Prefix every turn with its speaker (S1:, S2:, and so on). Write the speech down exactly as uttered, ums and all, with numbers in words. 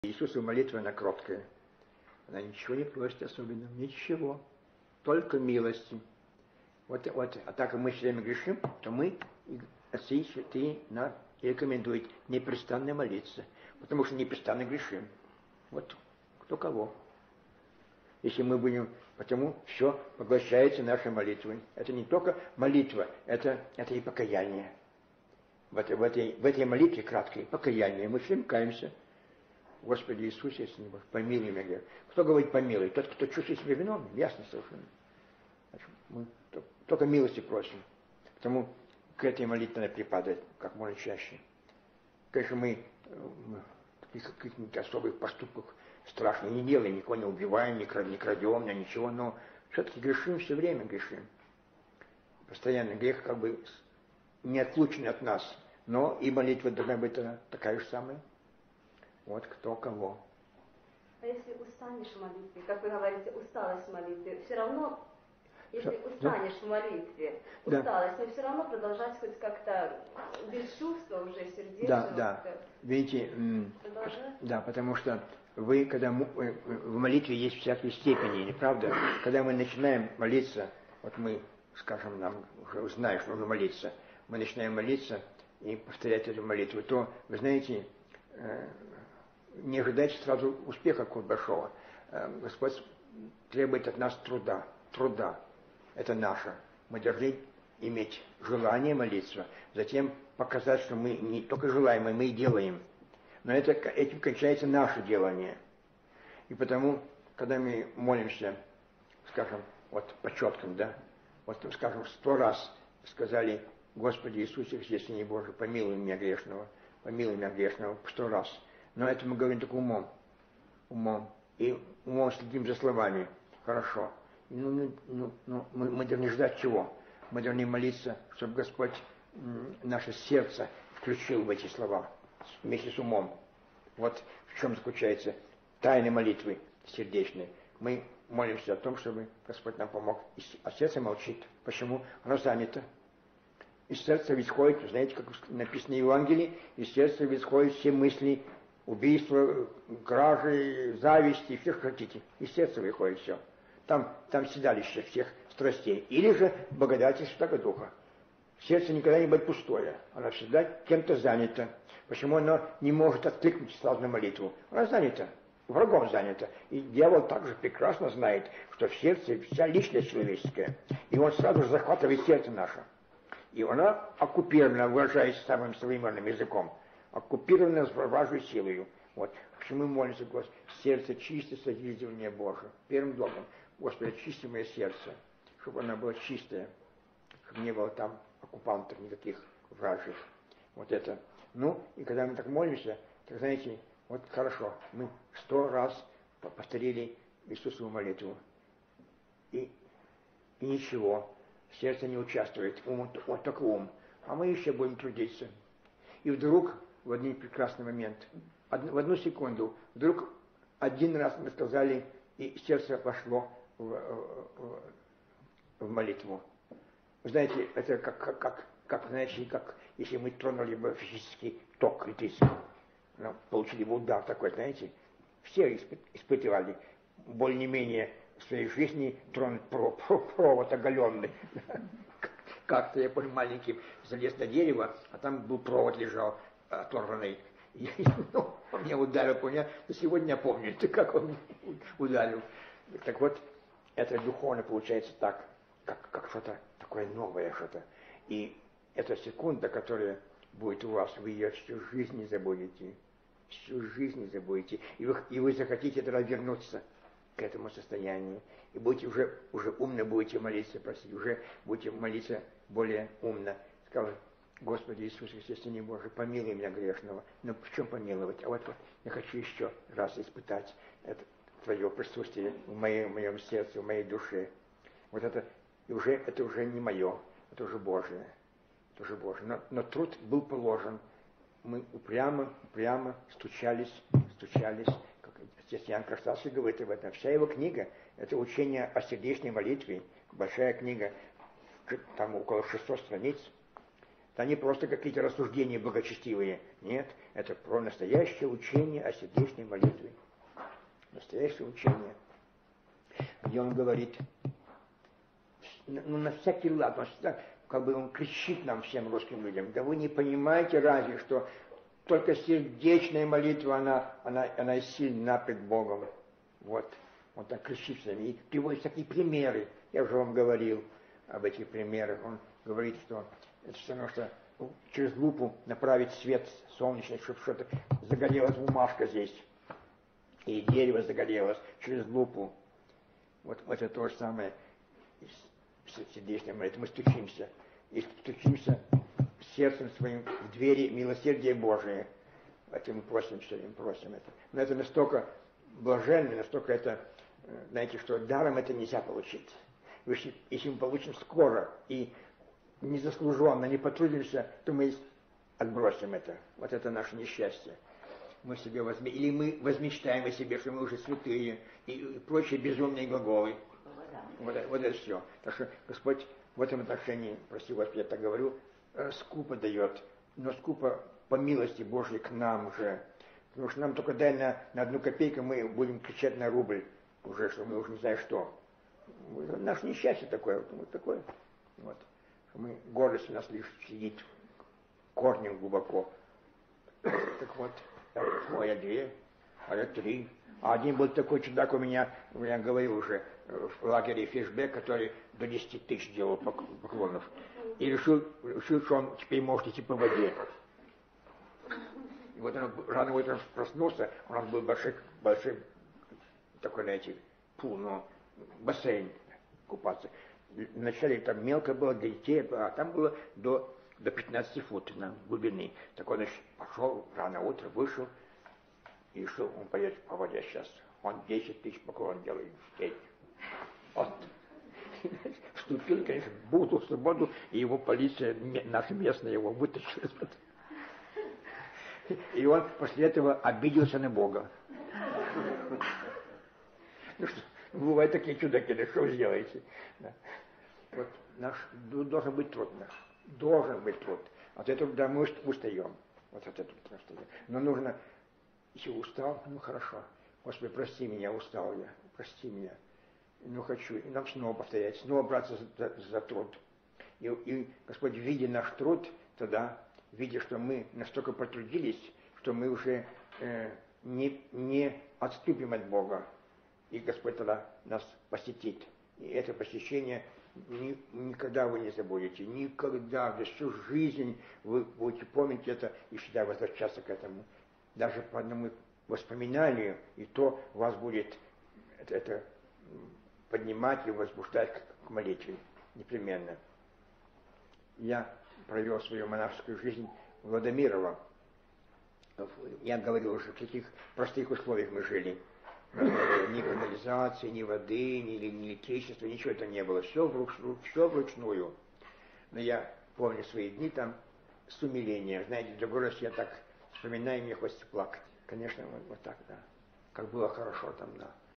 S1: Иисусова молитва, она кроткая. Она ничего не просит особенно, ничего. Только милости. Вот, вот, а так как мы все время грешим, то мы, отцы святые, нам рекомендуют непрестанно молиться. Потому что непрестанно грешим. Вот кто кого. Если мы будем, потому все поглощается нашей молитвой. Это не только молитва, это, это и покаяние. В этой, в, этой, в этой молитве краткой покаяние. Мы все каемся. Господи Иисусе, если не Бог, помилуй меня. Кто говорит помилуй? Тот, кто чувствует себя виновным, ясно совершенно. Значит, мы только милости просим. Потому к этой молитве надо припадать как можно чаще. Конечно, мы в каких-нибудь особых поступках страшных не делаем, никого не убиваем, не крадем, не крадем, ничего, но все-таки грешим, все время грешим. Постоянно грех как бы неотлучен от нас, но и молитва должна быть такая же самая. Вот кто кого.
S2: А если устанешь в молитве, как вы говорите, усталость в молитве, все равно, если
S1: Что?
S2: устанешь да. в молитве, усталость, да. но все равно продолжать хоть как-то без чувства уже сердечного.
S1: Да, да. Видите, да, потому что вы, когда в молитве есть всякие степени, не правда? Когда мы начинаем молиться, вот мы, скажем, нам уже знаем, что нужно молиться, мы начинаем молиться и повторять эту молитву, то, вы знаете, не ожидайте сразу успеха какого большого. Господь требует от нас труда. Труда. Это наше. Мы должны иметь желание молиться, затем показать, что мы не только желаем, мы и делаем. Но это, этим кончается наше делание. И потому, когда мы молимся, скажем, вот по четкам, да, вот, скажем, сто раз сказали: Господи Иисусе Христе, Сыне Божий, помилуй меня грешного, помилуй меня грешного, сто раз. Но это мы говорим только умом. Умом. И умом следим за словами. Хорошо. Ну, ну, ну, ну, мы, мы должны ждать чего? Мы должны молиться, чтобы Господь м, наше сердце включил в эти слова вместе с умом. Вот в чем заключается тайна молитвы сердечной. Мы молимся о том, чтобы Господь нам помог. А сердце молчит. Почему? Оно занято. Из сердца исходит, знаете, как написано в Евангелии, из сердца исходят все мысли, убийства, кражи, зависти, все, что хотите. Из сердца выходит все. Там, там седалище всех страстей. Или же благодати Святого Духа. Сердце никогда не будет пустое. Оно всегда кем-то занято. Почему оно не может откликнуться сразу на молитву? Оно занято. Врагом занято. И дьявол также прекрасно знает, что в сердце вся личность человеческая. И он сразу же захватывает сердце наше. И она оккупирована, выражаясь самым современным языком, оккупирована вражьей силой. Вот. Почему мы молимся, Господи, сердце чистое, созидание Божие. Первым долгом, Господи, очисти мое сердце, чтобы оно было чистое, чтобы не было там оккупантов никаких вражьих. Вот это. Ну, и когда мы так молимся, так знаете, вот хорошо, мы сто раз повторили Иисусову молитву. И, и ничего. Сердце не участвует, ум, вот только ум. А мы еще будем трудиться. И вдруг, в один прекрасный момент, од, в одну секунду, вдруг один раз мы сказали, и сердце вошло в, в, в молитву. Вы знаете, это как, как, как, как, знаете, как если мы тронули бы физический ток электрический. Ну, получили бы удар такой, знаете. Все испы, испытывали более-менее в своей жизни тронуть провод оголенный. Как-то я помню, маленьким залез на дерево, а там был провод лежал оторванный. И, ну, он меня ударил, понял, но сегодня я помню, как он ударил. Так вот, это духовно получается так, как, как что-то такое новое что-то. И эта секунда, которая будет у вас, вы ее всю жизнь не забудете. Всю жизнь не забудете. И вы, и вы захотите тогда вернуться к этому состоянию. И будете уже, уже умно будете молиться, просить, уже будете молиться более умно. Сказал: Господи Иисусе Христе, Сыне Божий, помилуй меня грешного. Но в чем помиловать? А вот, вот я хочу еще раз испытать это Твое присутствие в моем, в моем сердце, в моей душе. Вот это уже, это уже не мое, это уже Божие. Это уже Божие. Но, но труд был положен. Мы упрямо, упрямо стучались, стучались. Как отец Иоанн Кронштадтский говорит об этом. Вся его книга – это учение о сердечной молитве. Большая книга, там около шестисот страниц. Это не просто какие-то рассуждения благочестивые. Нет, это про настоящее учение о сердечной молитве. Настоящее учение, где он говорит, ну, на всякий лад, он всегда, как бы он кричит нам, всем русским людям, да вы не понимаете разве, что только сердечная молитва, она, она, она сильна пред Богом. Вот, он так кричит всем, и приводит такие примеры, я уже вам говорил об этих примерах, он говорит, что это все равно, что через лупу направить свет солнечный, чтобы что-то загорелась бумажка здесь, и дерево загорелось через лупу. Вот, вот это то же самое с сердечной молитвой. Мы стучимся, и стучимся сердцем своим в двери милосердия Божие. Это мы просим все время, просим это. Но это настолько блаженно, настолько это, знаете, что даром это нельзя получить. Если, если мы получим скоро и незаслуженно, не потрудимся, то мы отбросим это. Вот это наше несчастье. Мы себе возьмем, или мы возмечтаем о себе, что мы уже святые, и, и прочие безумные глаголы. Вот, вот это все. Так что Господь в этом отношении, прости Господи, я так говорю, скупо дает, но скупо по милости Божьей к нам же. Потому что нам только дай на, на одну копейку, мы будем кричать на рубль уже, что мы уже не знаем что. Наше несчастье такое, вот такое. Вот. Мы, гордость у нас лишь сидит корнем глубоко. Так вот, ой, я две, а я три. А один был такой чудак у меня, я говорил уже, в лагере Фишбек, который до десяти тысяч делал поклонов. И решил, решил, что он теперь может идти по воде. И вот он рано утром проснулся, у нас был большой, большой такой, знаете, пул, ну, бассейн купаться. Вначале там мелко было для детей, а там было до, до пятнадцати футов на глубины. Так он значит, пошел рано утром, вышел, и что он поедет по воде сейчас. Он десять тысяч поклон делает в день. Вот. Вступил, конечно, в Буду, в свободу, и его полиция, наша местная, его вытащила. И он после этого обиделся на Бога. Ну что, бывают такие чудаки, да что вы сделаете? Да. Вот наш, должен быть труд наш. Должен быть труд. От этого да, мы устаем. Вот от этого мы устаем. Но нужно, если устал, ну хорошо. Господи, прости меня, устал я. Прости меня. Ну хочу. И нам снова повторять, снова браться за, за, за труд. И, и Господь, видя наш труд, тогда, видя, что мы настолько потрудились, что мы уже э, не, не отступим от Бога. И Господь тогда нас посетит. И это посещение ни, никогда вы не забудете. Никогда, всю жизнь вы будете помнить это и всегда возвращаться к этому. Даже по одному воспоминанию, и то вас будет это, это поднимать и возбуждать к, к молитве. Непременно. Я провел свою монашескую жизнь в Владимирово. Я говорил уже, в каких простых условиях мы жили. Ни канализации, ни воды, ни, ни электричества, ничего это не было. Все вручную, все вручную. Но я помню свои дни там с умилением. Знаете, другой раз я так вспоминаю, мне хочется плакать. Конечно, вот, вот так, да. Как было хорошо там, да.